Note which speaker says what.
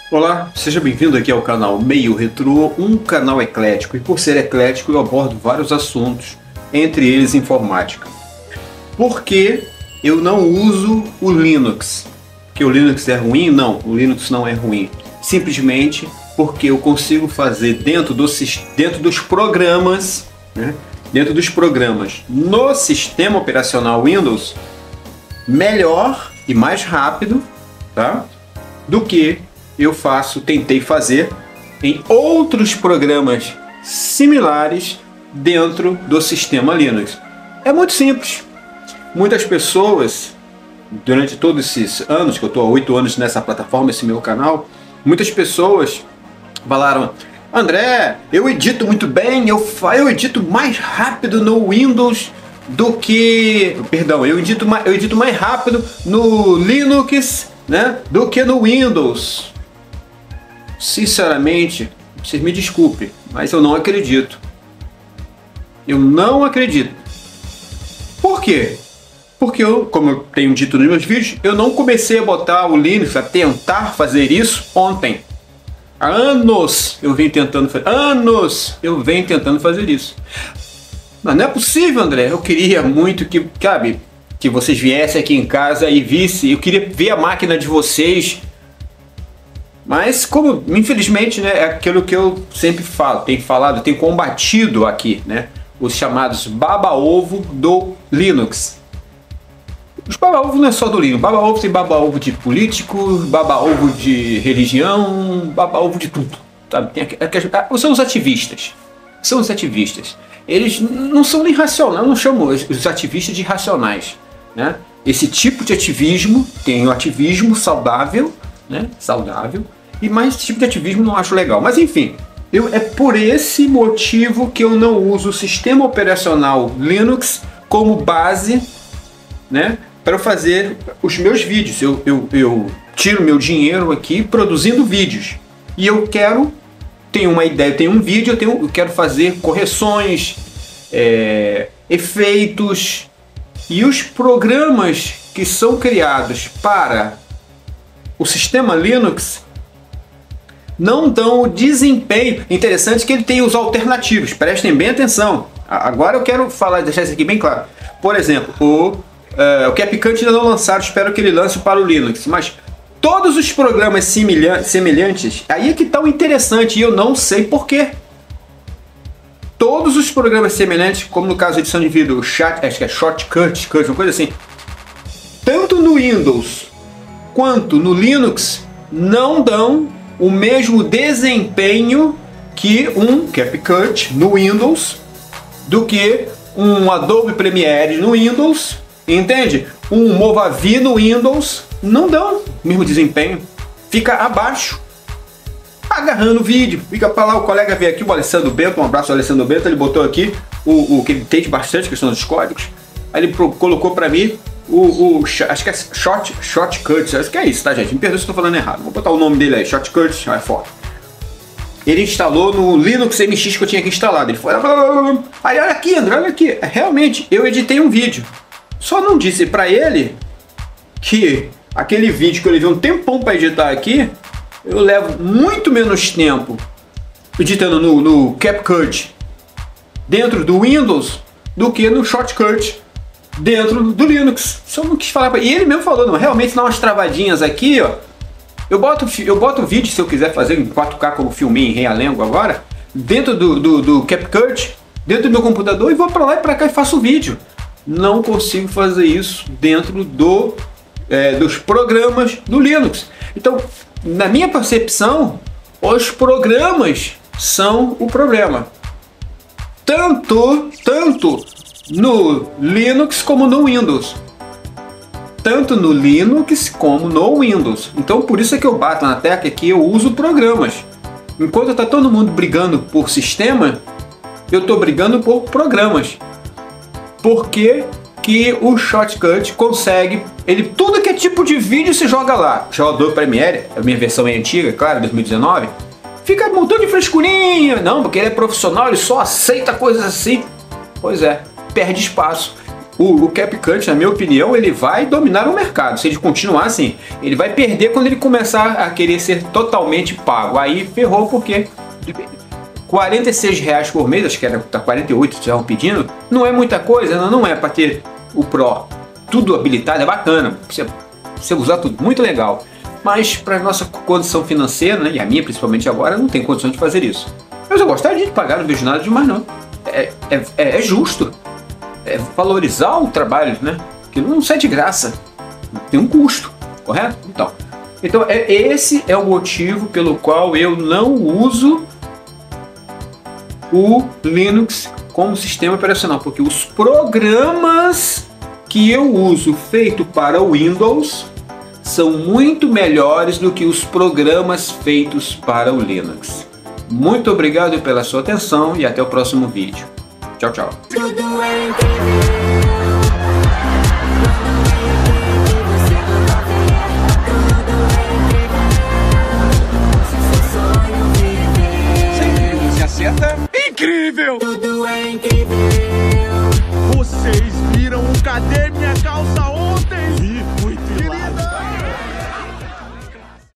Speaker 1: Olá, seja bem-vindo aqui ao canal Meio Retrô, um canal eclético, e por ser eclético eu abordo vários assuntos, entre eles informática. Por que eu não uso o Linux? Que o Linux é ruim? Não, o Linux não é ruim. Simplesmente porque eu consigo fazer dentro dos programas, né? Dentro dos programas no sistema operacional Windows, melhor e mais rápido, tá? Do que tentei fazer em outros programas similares dentro do sistema Linux. É muito simples. Muitas pessoas, durante todos esses anos, que eu estou há 8 anos nessa plataforma, esse meu canal, muitas pessoas falaram: André, eu edito muito bem, eu edito mais rápido no Windows do que... Perdão, eu edito mais rápido no Linux, né, do que no Windows. Sinceramente, vocês me desculpem, mas eu não acredito. Eu não acredito. Por quê? Porque eu, como eu tenho dito nos meus vídeos, eu não comecei a botar o Linux, a tentar fazer isso ontem. Há anos eu venho tentando fazer isso. Mas não é possível, André. Eu queria muito que vocês viessem aqui em casa e vissem. Eu queria ver a máquina de vocês. Mas como, infelizmente, né, é aquilo que eu sempre tenho combatido aqui, né, os chamados baba-ovo do Linux. Os baba-ovo não é só do Linux, baba-ovo tem baba-ovo de político, baba-ovo de religião, baba-ovo de tudo, sabe? São os ativistas, eles não são nem racionais, eu não chamo os ativistas de racionais, né? Esse tipo de ativismo, tem o ativismo saudável, né? E mais esse tipo de ativismo não acho legal. Mas enfim, é por esse motivo que eu não uso o sistema operacional Linux como base, né, para fazer os meus vídeos. Eu tiro meu dinheiro aqui produzindo vídeos. E eu tenho uma ideia, eu tenho um vídeo, eu quero fazer correções, efeitos, e os programas que são criados para o sistema Linux não dão o desempenho. Interessante que ele tem os alternativos, prestem bem atenção. Agora eu quero deixar isso aqui bem claro. Por exemplo, o CapCut ainda não lançaram, espero que ele lance para o Linux, mas todos os programas semelhantes, aí é que está o interessante, e eu não sei porquê. Todos os programas semelhantes, como no caso da edição de vídeo, acho que é Shortcut, uma coisa assim, tanto no Windows quanto no Linux, não dão o mesmo desempenho que um CapCut no Windows, do que um Adobe Premiere no Windows, entende? Um Movavi no Windows, não dão o mesmo desempenho, fica abaixo, agarrando o vídeo, fica para lá. O colega veio aqui, o Alessandro Bento, um abraço ao Alessandro Bento, ele botou aqui o que ele entende bastante, questão dos códigos, aí ele colocou para mim acho que é Shortcut, acho que é isso, tá, gente? Me perdoe se eu tô falando errado. Vou botar o nome dele aí, Shortcut, é foda. Ele instalou no Linux MX que eu tinha aqui instalado. Ele foi... Aí, olha aqui, André, olha aqui. Realmente, eu editei um vídeo. Só não disse pra ele que aquele vídeo que eu levei um tempão pra editar aqui, eu levo muito menos tempo editando no CapCut dentro do Windows do que no Shortcut dentro do Linux. Só não quis falar pra ele. E ele mesmo falou: não, realmente dá umas travadinhas aqui, ó. Eu boto o vídeo, se eu quiser fazer em 4K, como filmei em Realengo agora, dentro do CapCut, dentro do meu computador, e vou pra lá e pra cá e faço o vídeo. Não consigo fazer isso dentro dos programas do Linux. Então, na minha percepção, os programas são o problema. Tanto no Linux como no Windows. Tanto no Linux como no Windows. Então por isso é que eu bato na tecla que eu uso programas. Enquanto está todo mundo brigando por sistema, eu estou brigando por programas. Porque que o Shortcut consegue, tudo que é tipo de vídeo se joga lá. Já o Adobe Premiere, a minha versão é antiga, claro, 2019, fica um montão de frescurinha. Não, porque ele é profissional, ele só aceita coisas assim. Pois é, perde espaço. o CapCut, na minha opinião, ele vai dominar o mercado. Se ele continuar assim, ele vai perder quando ele começar a querer ser totalmente pago. Aí ferrou, porque R$46 por mês, acho que era 48 que estavam pedindo, não é muita coisa, não é para ter o Pro. Tudo habilitado, é bacana, você usar tudo, muito legal. Mas para nossa condição financeira, né, e a minha principalmente agora, não tem condição de fazer isso. Mas eu gostaria de pagar, não vejo nada demais não. É justo. É valorizar o trabalho, né? Que não sai de graça. Tem um custo, correto? Então esse é o motivo pelo qual eu não uso o Linux como sistema operacional, porque os programas que eu uso feito para o Windows são muito melhores do que os programas feitos para o Linux. Muito obrigado pela sua atenção e até o próximo vídeo. Tchau, tchau.
Speaker 2: Você acerta? Incrível!
Speaker 3: Tudo é incrível.
Speaker 2: Vocês viram o Cadê Minha